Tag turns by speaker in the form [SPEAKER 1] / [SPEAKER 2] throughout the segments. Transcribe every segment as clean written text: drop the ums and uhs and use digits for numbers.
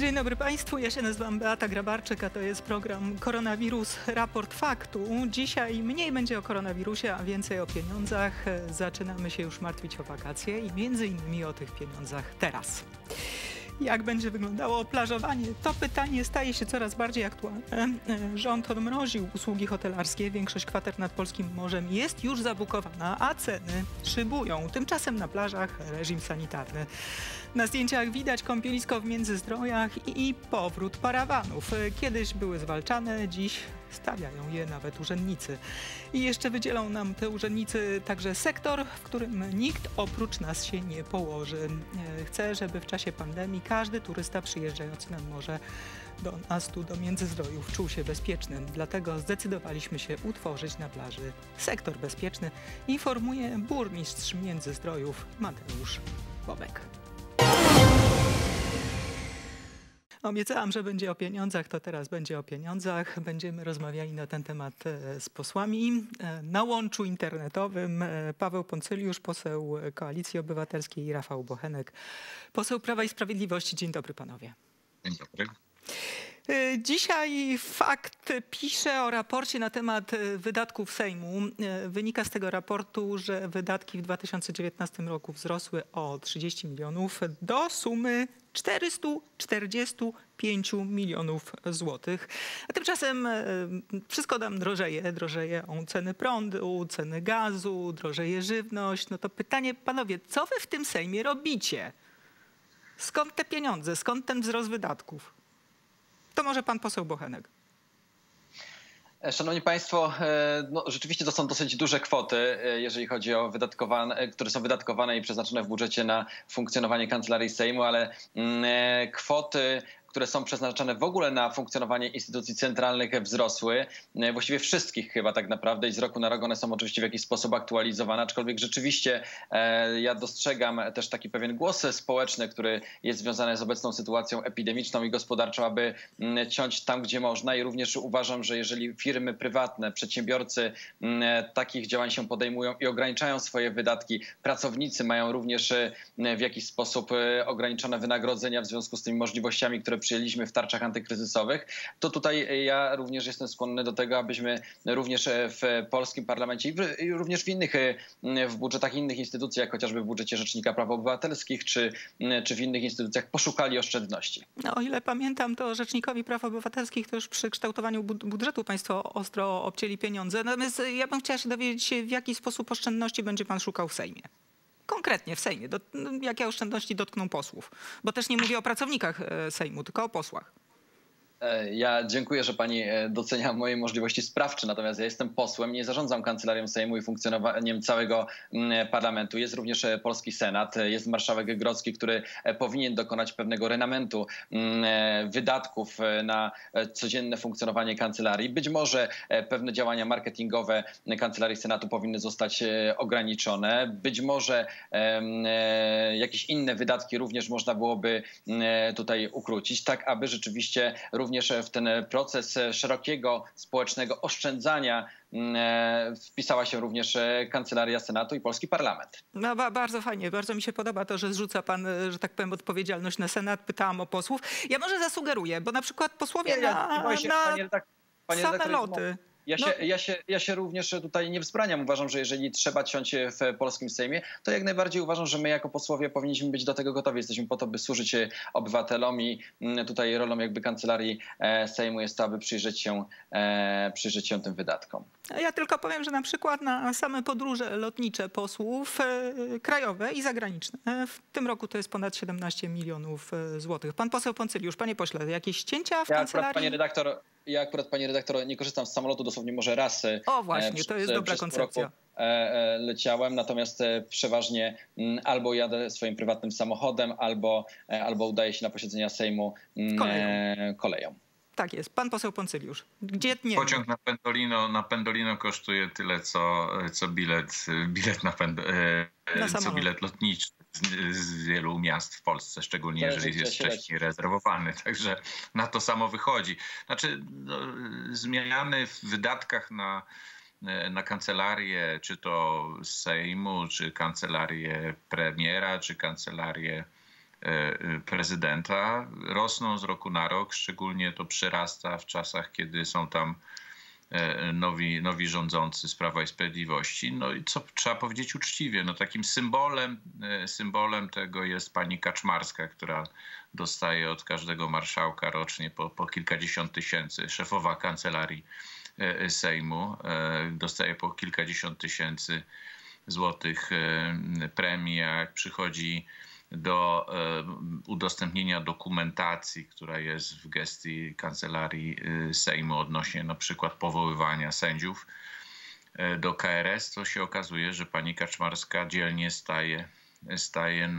[SPEAKER 1] Dzień dobry Państwu, ja się nazywam Beata Grabarczyk, a to jest program Koronawirus Raport Faktu. Dzisiaj mniej będzie o koronawirusie, a więcej o pieniądzach. Zaczynamy się już martwić o wakacje i między innymi o tych pieniądzach teraz. Jak będzie wyglądało plażowanie? To pytanie staje się coraz bardziej aktualne. Rząd odmroził usługi hotelarskie. Większość kwater nad polskim morzem jest już zabukowana, a ceny szybują. Tymczasem na plażach reżim sanitarny. Na zdjęciach widać kąpielisko w Międzyzdrojach i powrót parawanów. Kiedyś były zwalczane, dziś stawiają je nawet urzędnicy. I jeszcze wydzielą nam te urzędnicy także sektor, w którym nikt oprócz nas się nie położy. Chcę, żeby w czasie pandemii każdy turysta przyjeżdżający nad morze do nas tu, do Międzyzdrojów, czuł się bezpieczny. Dlatego zdecydowaliśmy się utworzyć na plaży sektor bezpieczny, informuje burmistrz Międzyzdrojów Mateusz Bobek. Obiecałam, że będzie o pieniądzach, to teraz będzie o pieniądzach. Będziemy rozmawiali na ten temat z posłami. Na łączu internetowym Paweł Poncyliusz, poseł Koalicji Obywatelskiej, i Rafał Bochenek, poseł Prawa i Sprawiedliwości. Dzień dobry panowie.
[SPEAKER 2] Dzień dobry.
[SPEAKER 1] Dzisiaj Fakt pisze o raporcie na temat wydatków Sejmu. Wynika z tego raportu, że wydatki w 2019 roku wzrosły o 30 milionów do sumy 445 milionów złotych. A tymczasem wszystko nam drożeje. Drożeją ceny prądu, ceny gazu, drożeje żywność. No to pytanie, panowie, co wy w tym Sejmie robicie? Skąd te pieniądze? Skąd ten wzrost wydatków? To może pan poseł Bochenek.
[SPEAKER 2] Szanowni Państwo, no, rzeczywiście to są dosyć duże kwoty, jeżeli chodzi o które są wydatkowane i przeznaczone w budżecie na funkcjonowanie Kancelarii Sejmu, ale kwoty, które są przeznaczone w ogóle na funkcjonowanie instytucji centralnych, wzrosły. Właściwie wszystkich chyba tak naprawdę i z roku na rok one są oczywiście w jakiś sposób aktualizowane, aczkolwiek rzeczywiście ja dostrzegam też taki pewien głos społeczny, który jest związany z obecną sytuacją epidemiczną i gospodarczą, aby ciąć tam, gdzie można, i również uważam, że jeżeli firmy prywatne, przedsiębiorcy takich działań się podejmują i ograniczają swoje wydatki, pracownicy mają również w jakiś sposób ograniczone wynagrodzenia w związku z tymi możliwościami, które przyjęliśmy w tarczach antykryzysowych, to tutaj ja również jestem skłonny do tego, abyśmy również w polskim parlamencie i również w budżetach innych instytucji, jak chociażby w budżecie Rzecznika Praw Obywatelskich czy w innych instytucjach, poszukali oszczędności.
[SPEAKER 1] No, o ile pamiętam, to Rzecznikowi Praw Obywatelskich to już przy kształtowaniu budżetu państwo ostro obcięli pieniądze. Natomiast ja bym chciała się dowiedzieć się, w jaki sposób oszczędności będzie pan szukał w Sejmie. Konkretnie w Sejmie. Jakie oszczędności dotkną posłów? Bo też nie mówię o pracownikach Sejmu, tylko o posłach.
[SPEAKER 2] Ja dziękuję, że pani docenia moje możliwości sprawcze, natomiast ja jestem posłem, nie zarządzam Kancelarią Sejmu i funkcjonowaniem całego parlamentu. Jest również polski Senat, jest marszałek Grodzki, który powinien dokonać pewnego renamentu wydatków na codzienne funkcjonowanie kancelarii. Być może pewne działania marketingowe Kancelarii Senatu powinny zostać ograniczone. Być może jakieś inne wydatki również można byłoby tutaj ukrócić, tak aby rzeczywiście również w ten proces szerokiego społecznego oszczędzania wpisała się również Kancelaria Senatu i polski parlament.
[SPEAKER 1] No, bardzo fajnie, bardzo mi się podoba to, że zrzuca pan, że tak powiem, odpowiedzialność na Senat. Pytałam o posłów. Ja może zasugeruję, bo na przykład posłowie same loty.
[SPEAKER 2] Ja się również tutaj nie wzbraniam. Uważam, że jeżeli trzeba ciąć w polskim Sejmie, to jak najbardziej uważam, że my jako posłowie powinniśmy być do tego gotowi. Jesteśmy po to, by służyć obywatelom, i tutaj rolą jakby Kancelarii Sejmu jest to, aby przyjrzeć się tym wydatkom.
[SPEAKER 1] Ja tylko powiem, że na przykład na same podróże lotnicze posłów, krajowe i zagraniczne, w tym roku to jest ponad 17 milionów złotych. Pan poseł Poncyliusz, panie pośle, jakieś cięcia w kancelarii?
[SPEAKER 2] Ja akurat, pani redaktor, nie korzystam z samolotu dosłownie może raz.
[SPEAKER 1] O właśnie, to jest dobra koncepcja.
[SPEAKER 2] Leciałem, natomiast przeważnie albo jadę swoim prywatnym samochodem, albo udaję się na posiedzenia Sejmu koleją.
[SPEAKER 1] Tak jest. Pan poseł Poncyliusz. Gdzie nie?
[SPEAKER 3] Pociąg na Pendolino kosztuje tyle, co bilet lotniczy z wielu miast w Polsce, szczególnie jeżeli jest wcześniej rezerwowany. Także na to samo wychodzi. Znaczy, zmiany w wydatkach na kancelarię, czy to Sejmu, czy kancelarię premiera, czy kancelarię prezydenta rosną z roku na rok, szczególnie to przyrasta w czasach, kiedy są tam nowi rządzący z Prawa i Sprawiedliwości. No i co trzeba powiedzieć uczciwie, no takim symbolem tego jest pani Kaczmarska, która dostaje od każdego marszałka rocznie po kilkadziesiąt tysięcy. Szefowa Kancelarii Sejmu dostaje po kilkadziesiąt tysięcy złotych premii, jak przychodzi do udostępnienia dokumentacji, która jest w gestii Kancelarii Sejmu odnośnie na przykład powoływania sędziów do KRS, to się okazuje, że pani Kaczmarska dzielnie staje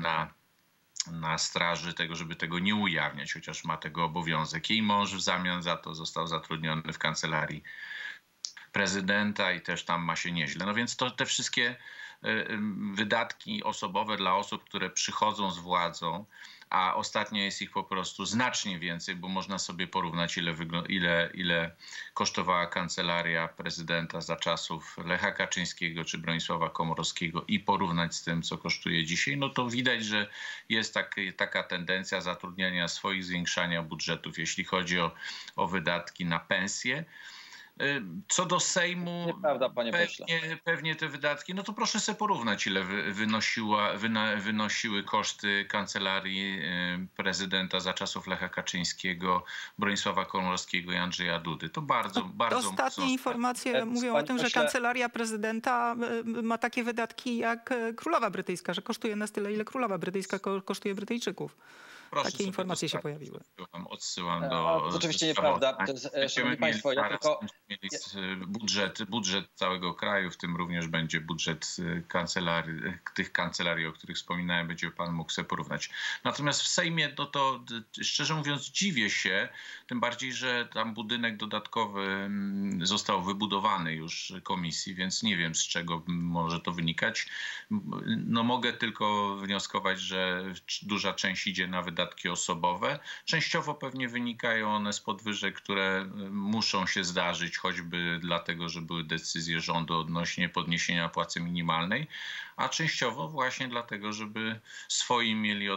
[SPEAKER 3] na straży tego, żeby tego nie ujawniać, chociaż ma tego obowiązek. Jej mąż w zamian za to został zatrudniony w Kancelarii Prezydenta i też tam ma się nieźle. No więc te wszystkie wydatki osobowe dla osób, które przychodzą z władzą, a ostatnio jest ich po prostu znacznie więcej, bo można sobie porównać, ile kosztowała Kancelaria Prezydenta za czasów Lecha Kaczyńskiego czy Bronisława Komorowskiego i porównać z tym, co kosztuje dzisiaj, no to widać, że jest taka tendencja zatrudniania swoich, zwiększania budżetów, jeśli chodzi o wydatki na pensje. Co do Sejmu,
[SPEAKER 2] nieprawda, panie pośle.
[SPEAKER 3] Pewnie te wydatki, no to proszę sobie porównać, ile wynosiły koszty Kancelarii Prezydenta za czasów Lecha Kaczyńskiego, Bronisława Komorowskiego i Andrzeja Dudy. To bardzo
[SPEAKER 1] ostatnie informacje mówią o tym, że Kancelaria Prezydenta ma takie wydatki jak Królowa Brytyjska, że kosztuje nas tyle, ile Królowa Brytyjska kosztuje Brytyjców.
[SPEAKER 3] Proszę,
[SPEAKER 1] takie informacje się pojawiły.
[SPEAKER 3] Odsyłam do...
[SPEAKER 2] To oczywiście nieprawda. Szanowni Państwo, ja tylko...
[SPEAKER 3] budżet całego kraju, w tym również będzie budżet tych kancelarii, o których wspominałem, będzie pan mógł sobie porównać. Natomiast w Sejmie, no to szczerze mówiąc dziwię się, tym bardziej, że tam budynek dodatkowy został wybudowany już komisji, więc nie wiem, z czego może to wynikać. No mogę tylko wnioskować, że duża część idzie na wydatki osobowe. Częściowo pewnie wynikają one z podwyżek, które muszą się zdarzyć, choćby dlatego, że były decyzje rządu odnośnie podniesienia płacy minimalnej, a częściowo właśnie dlatego, żeby swoi mieli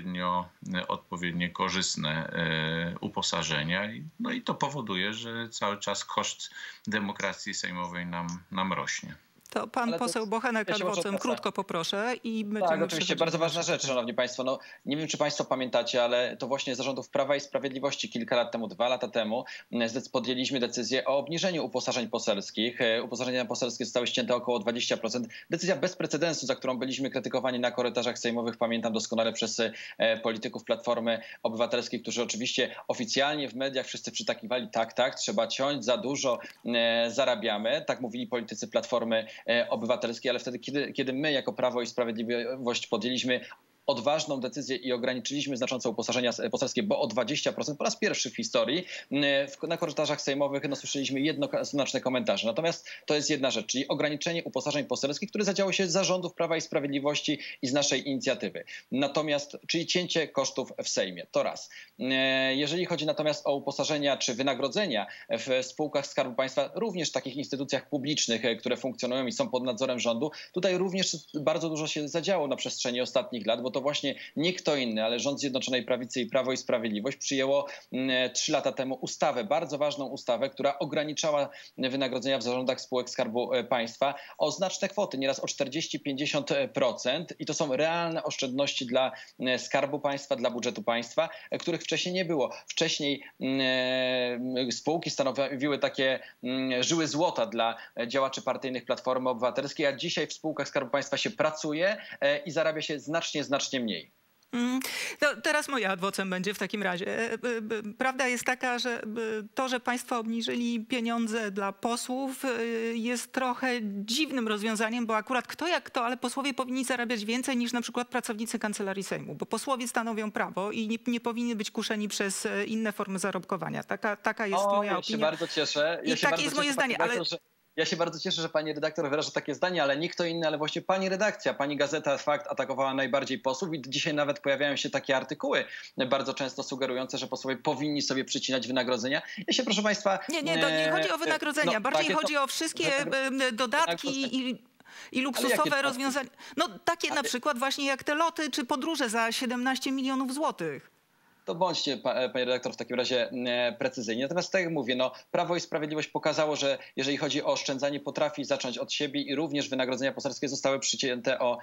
[SPEAKER 3] odpowiednie korzystne uposażenia. No i to powoduje, że cały czas koszt demokracji sejmowej nam rośnie.
[SPEAKER 1] To pan poseł Bochenek adwocem, krótko poproszę.
[SPEAKER 2] Tak, oczywiście, bardzo ważna rzecz, szanowni państwo. No, nie wiem, czy państwo pamiętacie, ale to właśnie za rządów Prawa i Sprawiedliwości kilka lat temu, 2 lata temu, podjęliśmy decyzję o obniżeniu uposażeń poselskich. Uposażenia poselskie zostały ścięte około 20%. Decyzja bez precedensu, za którą byliśmy krytykowani na korytarzach sejmowych, pamiętam doskonale, przez polityków Platformy Obywatelskiej, którzy oczywiście oficjalnie w mediach wszyscy przytakiwali, tak, trzeba ciąć, za dużo zarabiamy. Tak mówili politycy Platformy Obywatelskiej, ale wtedy, kiedy my jako Prawo i Sprawiedliwość podjęliśmy odważną decyzję i ograniczyliśmy znacząco uposażenia poselskie, bo o 20% po raz pierwszy w historii na korytarzach sejmowych słyszeliśmy jednoznaczne komentarze. Natomiast to jest jedna rzecz, czyli ograniczenie uposażeń poselskich, które zadziało się z zarządów Prawa i Sprawiedliwości i z naszej inicjatywy. Natomiast, czyli cięcie kosztów w Sejmie. To raz. Jeżeli chodzi natomiast o uposażenia czy wynagrodzenia w spółkach Skarbu Państwa, również w takich instytucjach publicznych, które funkcjonują i są pod nadzorem rządu, tutaj również bardzo dużo się zadziało na przestrzeni ostatnich lat, bo to właśnie nie kto inny, ale rząd Zjednoczonej Prawicy i Prawo i Sprawiedliwość przyjęło 3 lata temu ustawę, bardzo ważną ustawę, która ograniczała wynagrodzenia w zarządach spółek Skarbu Państwa o znaczne kwoty, nieraz o 40-50%, i to są realne oszczędności dla Skarbu Państwa, dla budżetu państwa, których wcześniej nie było. Wcześniej spółki stanowiły takie żyły złota dla działaczy partyjnych Platformy Obywatelskiej, a dzisiaj w spółkach Skarbu Państwa się pracuje i zarabia się znacznie mniej.
[SPEAKER 1] No, teraz moja adwocem będzie w takim razie. Prawda jest taka, że to, że państwo obniżyli pieniądze dla posłów, jest trochę dziwnym rozwiązaniem, bo akurat kto jak kto, ale posłowie powinni zarabiać więcej niż na przykład pracownicy Kancelarii Sejmu, bo posłowie stanowią prawo i nie powinni być kuszeni przez inne formy zarobkowania. Taka jest moja opinia.
[SPEAKER 2] Ja się bardzo cieszę.
[SPEAKER 1] Takie jest moje zdanie, ale...
[SPEAKER 2] Ja się bardzo cieszę, że pani redaktor wyraża takie zdanie, ale nie kto inny, ale właśnie pani redakcja, pani Gazeta Fakt atakowała najbardziej posłów i dzisiaj nawet pojawiają się takie artykuły bardzo często sugerujące, że posłowie powinni sobie przycinać wynagrodzenia. Ja się, proszę państwa...
[SPEAKER 1] Nie, to nie chodzi o wynagrodzenia, bardziej chodzi o wszystkie dodatki i... I luksusowe rozwiązania, no takie na przykład właśnie jak te loty czy podróże za 17 milionów złotych.
[SPEAKER 2] To bądźcie, panie redaktor, w takim razie precyzyjni. Natomiast tak jak mówię, Prawo i Sprawiedliwość pokazało, że jeżeli chodzi o oszczędzanie, potrafi zacząć od siebie i również wynagrodzenia poselskie zostały przycięte o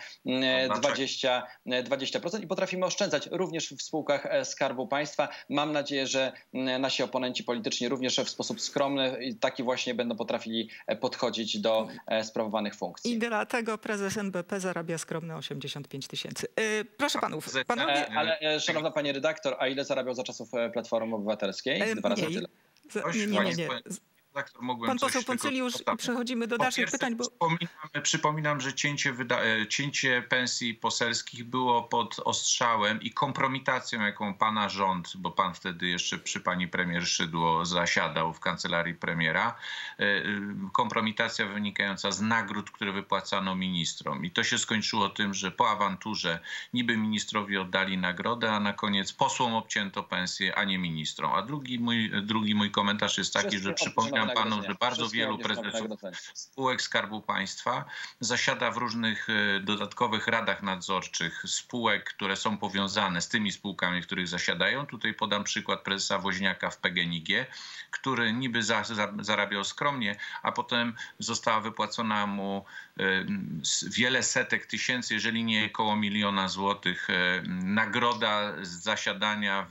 [SPEAKER 2] 20% i potrafimy oszczędzać również w spółkach Skarbu Państwa. Mam nadzieję, że nasi oponenci polityczni również w sposób skromny i taki właśnie będą potrafili podchodzić do sprawowanych funkcji.
[SPEAKER 1] I dlatego prezes NBP zarabia skromne 85 tysięcy. Proszę panów. Panowie...
[SPEAKER 2] Ale szanowna pani redaktor, a ile zarabiał za czasów Platformy Obywatelskiej? 2 razy tyle.
[SPEAKER 1] Nie. Pan poseł Poncyliusz, przechodzimy do dalszych pytań. Bo...
[SPEAKER 3] Przypominam, że cięcie pensji poselskich było pod ostrzałem i kompromitacją, jaką pana rząd, bo pan wtedy jeszcze przy pani premier Szydło zasiadał w kancelarii premiera, kompromitacja wynikająca z nagród, które wypłacano ministrom. I to się skończyło tym, że po awanturze niby ministrowi oddali nagrodę, a na koniec posłom obcięto pensję, a nie ministrom. A drugi mój komentarz jest taki, że przypominam panu, że bardzo wielu prezesów spółek Skarbu Państwa zasiada w różnych dodatkowych radach nadzorczych spółek, które są powiązane z tymi spółkami, w których zasiadają. Tutaj podam przykład prezesa Woźniaka w PGNiG, który niby zarabiał skromnie, a potem została wypłacona mu wiele setek tysięcy, jeżeli nie koło 1 000 000 złotych, nagroda z zasiadania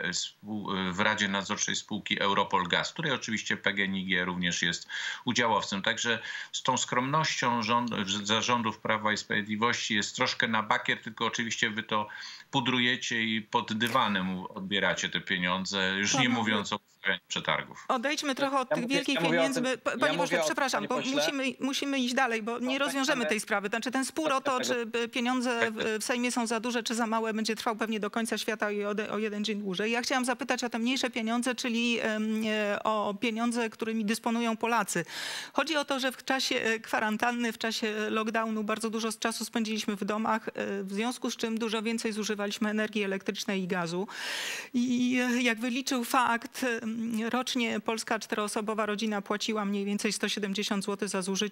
[SPEAKER 3] w Radzie Nadzorczej spółki Europol Gaz, której oczywiście PGNiG również jest udziałowcem. Także z tą skromnością zarządów Prawa i Sprawiedliwości jest troszkę na bakier, tylko oczywiście wy to pudrujecie i pod dywanem odbieracie te pieniądze, już nie mówiąc o przetargów.
[SPEAKER 1] Odejdźmy trochę od tych wielkich pieniędzy. Panie pośle, przepraszam, bo musimy iść dalej, bo nie rozwiążemy tej sprawy. Znaczy ten spór o to, czy pieniądze w Sejmie są za duże, czy za małe, będzie trwał pewnie do końca świata i o jeden dzień dłużej. Ja chciałam zapytać o te mniejsze pieniądze, czyli o pieniądze, którymi dysponują Polacy. Chodzi o to, że w czasie kwarantanny, w czasie lockdownu bardzo dużo czasu spędziliśmy w domach, w związku z czym dużo więcej zużywaliśmy energii elektrycznej i gazu. I jak wyliczył fakt, rocznie polska 4-osobowa rodzina płaciła mniej więcej 170 zł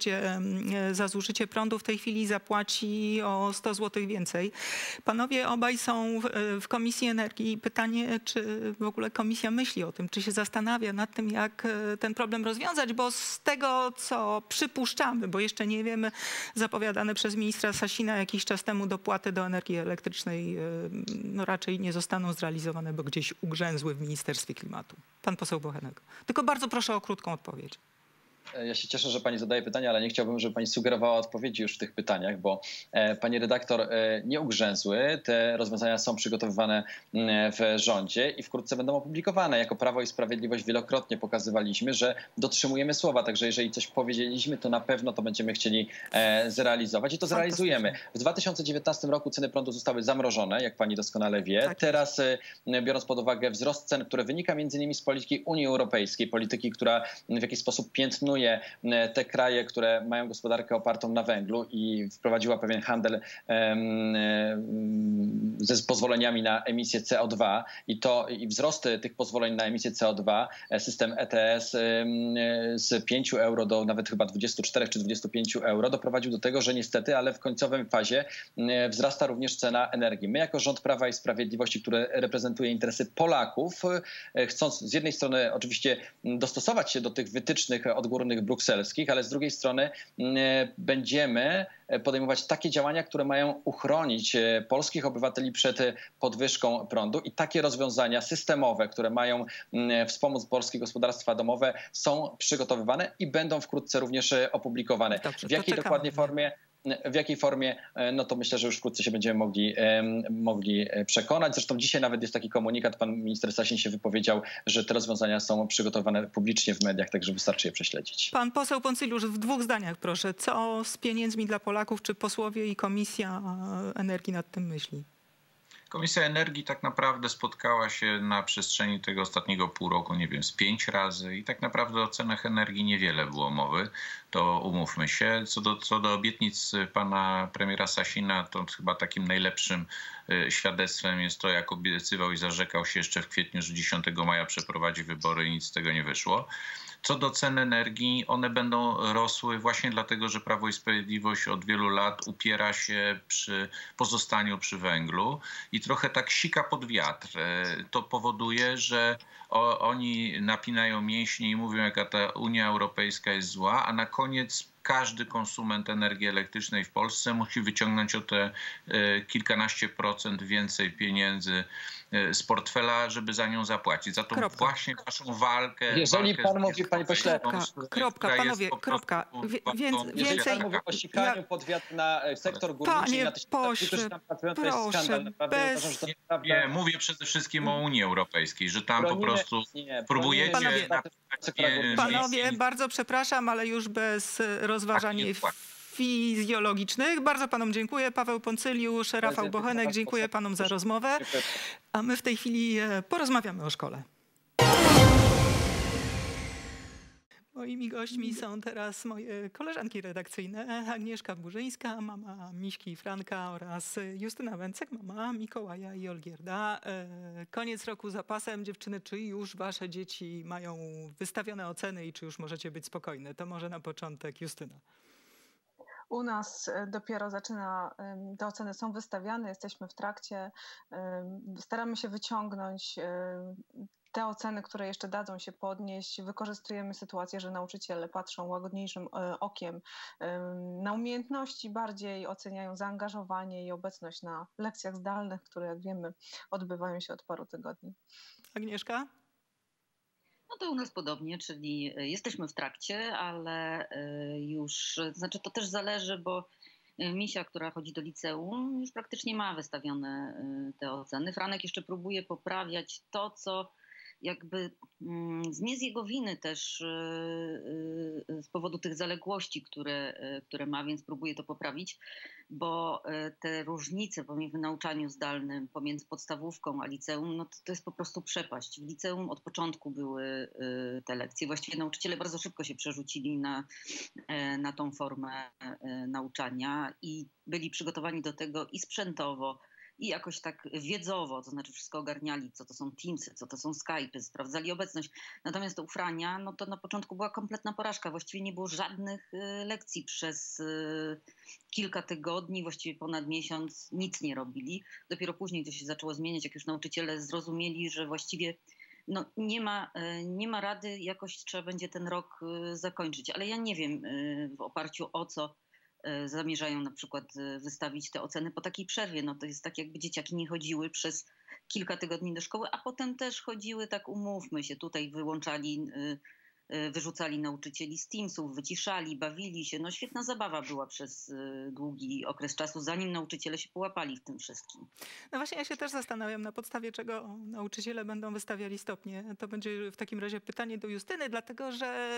[SPEAKER 1] za zużycie prądu. W tej chwili zapłaci o 100 zł więcej. Panowie obaj są w Komisji Energii. Pytanie, czy w ogóle komisja myśli o tym, czy się zastanawia nad tym, jak ten problem rozwiązać, bo z tego, co przypuszczamy, bo jeszcze nie wiemy, zapowiadane przez ministra Sasina jakiś czas temu dopłaty do energii elektrycznej raczej nie zostaną zrealizowane, bo gdzieś ugrzęzły w Ministerstwie Klimatu. Pan poseł Bochenek. Tylko bardzo proszę o krótką odpowiedź.
[SPEAKER 2] Ja się cieszę, że pani zadaje pytania, ale nie chciałbym, żeby pani sugerowała odpowiedzi już w tych pytaniach, bo pani redaktor, nie ugrzęzły. Te rozwiązania są przygotowywane w rządzie i wkrótce będą opublikowane. Jako Prawo i Sprawiedliwość wielokrotnie pokazywaliśmy, że dotrzymujemy słowa. Także jeżeli coś powiedzieliśmy, to na pewno to będziemy chcieli zrealizować i to zrealizujemy. W 2019 roku ceny prądu zostały zamrożone, jak pani doskonale wie. Tak. Teraz, biorąc pod uwagę wzrost cen, który wynika m.in. z polityki Unii Europejskiej, polityki, która w jakiś sposób piętnuje te kraje, które mają gospodarkę opartą na węglu i wprowadziła pewien handel ze pozwoleniami na emisję CO2 i wzrost tych pozwoleń na emisję CO2, system ETS z 5 euro do nawet chyba 24 czy 25 euro doprowadził do tego, że niestety, ale w końcowej fazie wzrasta również cena energii. My jako rząd Prawa i Sprawiedliwości, który reprezentuje interesy Polaków, chcąc z jednej strony oczywiście dostosować się do tych wytycznych odgórnych brukselskich, ale z drugiej strony będziemy podejmować takie działania, które mają uchronić polskich obywateli przed podwyżką prądu i takie rozwiązania systemowe, które mają wspomóc polskie gospodarstwa domowe, są przygotowywane i będą wkrótce również opublikowane.
[SPEAKER 1] Dobrze,
[SPEAKER 2] w jakiej dokładnie formie? W jakiej formie, no to myślę, że już wkrótce się będziemy mogli przekonać. Zresztą dzisiaj nawet jest taki komunikat, pan minister Sasin się wypowiedział, że te rozwiązania są przygotowane publicznie w mediach, także wystarczy je prześledzić.
[SPEAKER 1] Pan poseł Poncyliusz, w 2 zdaniach proszę. Co z pieniędzmi dla Polaków? Czy posłowie i Komisja Energii nad tym myśli?
[SPEAKER 3] Komisja Energii tak naprawdę spotkała się na przestrzeni tego ostatniego pół roku, nie wiem, z 5 razy i tak naprawdę o cenach energii niewiele było mowy, to umówmy się. Co do obietnic pana premiera Sasina, to chyba takim najlepszym świadectwem jest to, jak obiecywał i zarzekał się jeszcze w kwietniu, że 10 maja przeprowadzi wybory i nic z tego nie wyszło. Co do cen energii, one będą rosły właśnie dlatego, że Prawo i Sprawiedliwość od wielu lat upiera się przy pozostaniu przy węglu i trochę tak sika pod wiatr. To powoduje, że oni napinają mięśnie i mówią, jaka ta Unia Europejska jest zła, a na koniec każdy konsument energii elektrycznej w Polsce musi wyciągnąć o te kilkanaście procent więcej pieniędzy z portfela, żeby za nią zapłacić. Za tą właśnie waszą walkę.
[SPEAKER 2] Jeżeli pan mówi, panie pośle...
[SPEAKER 1] Panowie, kropka.
[SPEAKER 2] Jeżeli pan mówi o sikaniu pod wiatr na sektor górniczy i na tysiące, którzy tam pracują, to jest skandal. Naprawdę uważam, że to naprawdę...
[SPEAKER 3] Nie, mówię przede wszystkim o Unii Europejskiej, że tam po prostu próbujecie...
[SPEAKER 1] Panowie, bardzo przepraszam, ale już bez rozważań fizjologicznych. Bardzo panom dziękuję. Paweł Poncyliusz, Rafał Bochenek, dziękuję panom za rozmowę. A my w tej chwili porozmawiamy o szkole. Moimi gośćmi są teraz moje koleżanki redakcyjne. Agnieszka Burzyńska, mama Miśki i Franka, oraz Justyna Węcek, mama Mikołaja i Olgierda. Koniec roku za pasem. Dziewczyny, czy już wasze dzieci mają wystawione oceny i czy już możecie być spokojne? To może na początek Justyna.
[SPEAKER 4] U nas dopiero te oceny są wystawiane, jesteśmy w trakcie. Staramy się wyciągnąć te oceny, które jeszcze dadzą się podnieść. Wykorzystujemy sytuację, że nauczyciele patrzą łagodniejszym okiem na umiejętności, bardziej oceniają zaangażowanie i obecność na lekcjach zdalnych, które, jak wiemy, odbywają się od paru tygodni.
[SPEAKER 1] Agnieszka?
[SPEAKER 5] No to u nas podobnie, czyli jesteśmy w trakcie, ale już, znaczy to też zależy, bo Misia, która chodzi do liceum, już praktycznie ma wystawione te oceny. Franek jeszcze próbuje poprawiać to, co jakby nie z jego winy też z powodu tych zaległości, które ma, więc próbuje to poprawić, bo te różnice w nauczaniu zdalnym pomiędzy podstawówką a liceum, no to jest po prostu przepaść. W liceum od początku były te lekcje. Właściwie nauczyciele bardzo szybko się przerzucili na tą formę nauczania i byli przygotowani do tego i sprzętowo, i jakoś tak wiedzowo, to znaczy wszystko ogarniali, co to są Teamsy, co to są Skype'y, sprawdzali obecność. Natomiast u Frania, no to na początku była kompletna porażka. Właściwie nie było żadnych lekcji przez kilka tygodni, właściwie ponad miesiąc nic nie robili. Dopiero później to się zaczęło zmieniać, jak już nauczyciele zrozumieli, że właściwie no, nie ma rady, jakoś trzeba będzie ten rok zakończyć. Ale ja nie wiem w oparciu o co zamierzają na przykład wystawić te oceny po takiej przerwie. No to jest tak, jakby dzieciaki nie chodziły przez kilka tygodni do szkoły, a potem też chodziły, tak umówmy się, tutaj wyrzucali nauczycieli z Teamsów, wyciszali, bawili się. No świetna zabawa była przez długi okres czasu, zanim nauczyciele się połapali w tym wszystkim.
[SPEAKER 1] No właśnie, ja się też zastanawiam, na podstawie czego nauczyciele będą wystawiali stopnie. To będzie w takim razie pytanie do Justyny, dlatego że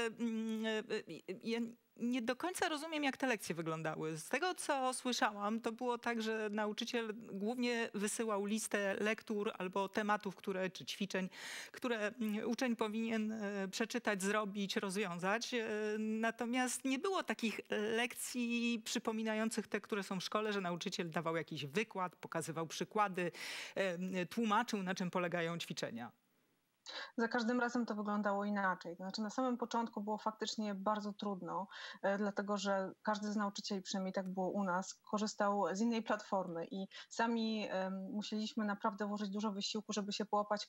[SPEAKER 1] ja nie do końca rozumiem, jak te lekcje wyglądały. Z tego, co słyszałam, to było tak, że nauczyciel głównie wysyłał listę lektur albo tematów, czy ćwiczeń, które uczeń powinien przeczytać, zrobić, rozwiązać. Natomiast nie było takich lekcji przypominających te, które są w szkole, że nauczyciel dawał jakiś wykład, pokazywał przykłady, tłumaczył, na czym polegają ćwiczenia.
[SPEAKER 4] Za każdym razem to wyglądało inaczej. To znaczy na samym początku było faktycznie bardzo trudno, dlatego że każdy z nauczycieli, przynajmniej tak było u nas, korzystał z innej platformy i sami musieliśmy naprawdę włożyć dużo wysiłku, żeby się połapać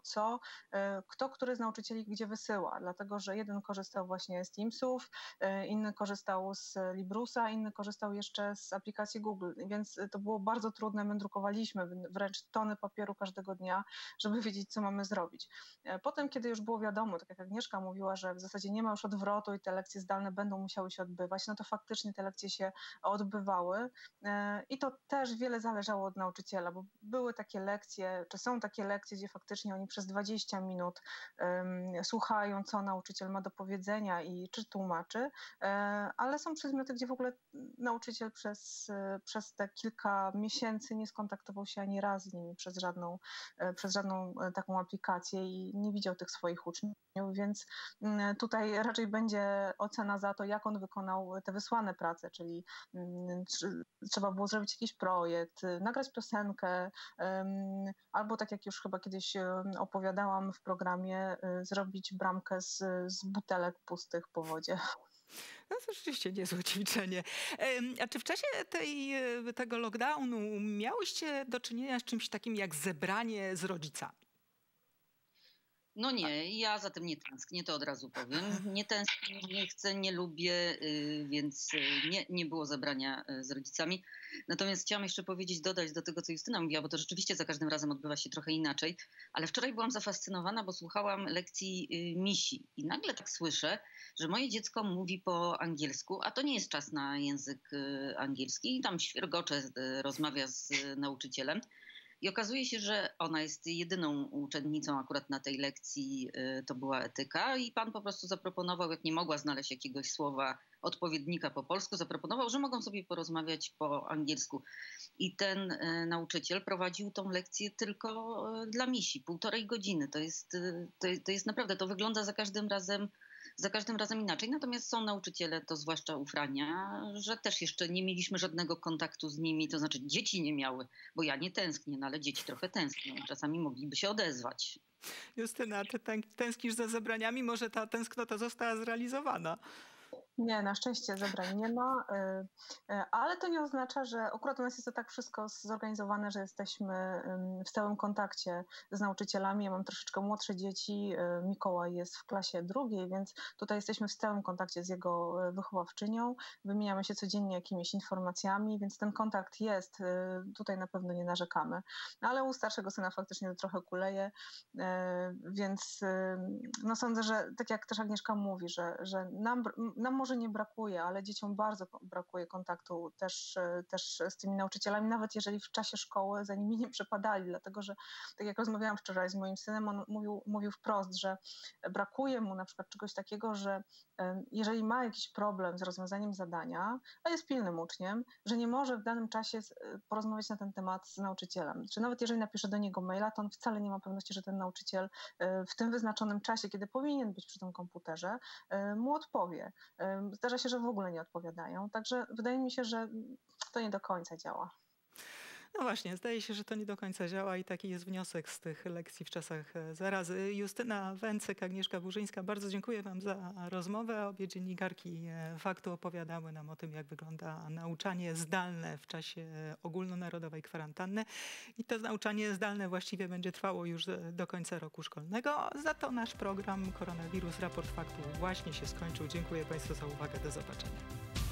[SPEAKER 4] który z nauczycieli gdzie wysyła, dlatego że jeden korzystał właśnie z Teamsów, inny korzystał z Librusa, inny korzystał jeszcze z aplikacji Google, więc to było bardzo trudne. My drukowaliśmy wręcz tony papieru każdego dnia, żeby wiedzieć, co mamy zrobić. Potem, kiedy już było wiadomo, tak jak Agnieszka mówiła, że w zasadzie nie ma już odwrotu i te lekcje zdalne będą musiały się odbywać, no to faktycznie te lekcje się odbywały i to też wiele zależało od nauczyciela, bo były takie lekcje, czy są takie lekcje, gdzie faktycznie oni przez 20 minut słuchają, co nauczyciel ma do powiedzenia i czy tłumaczy, ale są przedmioty, gdzie w ogóle nauczyciel przez te kilka miesięcy nie skontaktował się ani raz z nimi przez żadną taką aplikację i nie widział tych swoich uczniów, więc tutaj raczej będzie ocena za to, jak on wykonał te wysłane prace, czyli trzeba było zrobić jakiś projekt, nagrać piosenkę, albo tak jak już chyba kiedyś opowiadałam w programie, zrobić bramkę z butelek pustych po wodzie.
[SPEAKER 1] No to rzeczywiście niezłe ćwiczenie. A czy w czasie tego lockdownu miałyście do czynienia z czymś takim jak zebranie z rodzicami?
[SPEAKER 5] No nie, ja za tym nie tęsknię, to od razu powiem. Nie tęsknię, nie chcę, nie lubię, więc nie było zebrania z rodzicami. Natomiast chciałam jeszcze dodać do tego, co Justyna mówiła, bo to rzeczywiście za każdym razem odbywa się trochę inaczej. Ale wczoraj byłam zafascynowana, bo słuchałam lekcji Misi i nagle tak słyszę, że moje dziecko mówi po angielsku, a to nie jest czas na język angielski. I tam świergocze, rozmawia z nauczycielem. I okazuje się, że ona jest jedyną uczennicą akurat na tej lekcji, to była etyka i pan po prostu zaproponował, jak nie mogła znaleźć jakiegoś słowa odpowiednika po polsku, zaproponował, że mogą sobie porozmawiać po angielsku. I ten nauczyciel prowadził tą lekcję tylko dla Misi, 1,5 godziny. To jest naprawdę, to wygląda za każdym razem inaczej. Natomiast są nauczyciele, to zwłaszcza u Frania, że też jeszcze nie mieliśmy żadnego kontaktu z nimi, to znaczy dzieci nie miały, bo ja nie tęsknię, no ale dzieci trochę tęsknią. Czasami mogliby się odezwać.
[SPEAKER 1] Justyna, czy tęsknisz za zebraniami? Może ta tęsknota została zrealizowana?
[SPEAKER 4] Nie, na szczęście zebrań nie ma, ale to nie oznacza, że akurat u nas jest to tak wszystko zorganizowane, że jesteśmy w stałym kontakcie z nauczycielami. Ja mam troszeczkę młodsze dzieci, Mikołaj jest w klasie 2, więc tutaj jesteśmy w stałym kontakcie z jego wychowawczynią, wymieniamy się codziennie jakimiś informacjami, więc ten kontakt jest, tutaj na pewno nie narzekamy. Ale u starszego syna faktycznie to trochę kuleje, więc no sądzę, że tak jak też Agnieszka mówi, że nam może nie brakuje, ale dzieciom bardzo brakuje kontaktu też z tymi nauczycielami, nawet jeżeli w czasie szkoły za nimi nie przepadali, dlatego że tak jak rozmawiałam wczoraj z moim synem, on mówił wprost, że brakuje mu na przykład czegoś takiego, że jeżeli ma jakiś problem z rozwiązaniem zadania, a jest pilnym uczniem, że nie może w danym czasie porozmawiać na ten temat z nauczycielem. Czy nawet jeżeli napisze do niego maila, to on wcale nie ma pewności, że ten nauczyciel w tym wyznaczonym czasie, kiedy powinien być przy tym komputerze, mu odpowie. Zdarza się, że w ogóle nie odpowiadają, także wydaje mi się, że to nie do końca działa.
[SPEAKER 1] No właśnie, zdaje się, że to nie do końca działa i taki jest wniosek z tych lekcji w czasach zarazy. Justyna Węcek, Agnieszka Burzyńska, bardzo dziękuję wam za rozmowę. Obie dziennikarki Faktu opowiadały nam o tym, jak wygląda nauczanie zdalne w czasie ogólnonarodowej kwarantanny. I to nauczanie zdalne właściwie będzie trwało już do końca roku szkolnego. Za to nasz program Koronawirus Raport Faktu właśnie się skończył. Dziękuję państwu za uwagę. Do zobaczenia.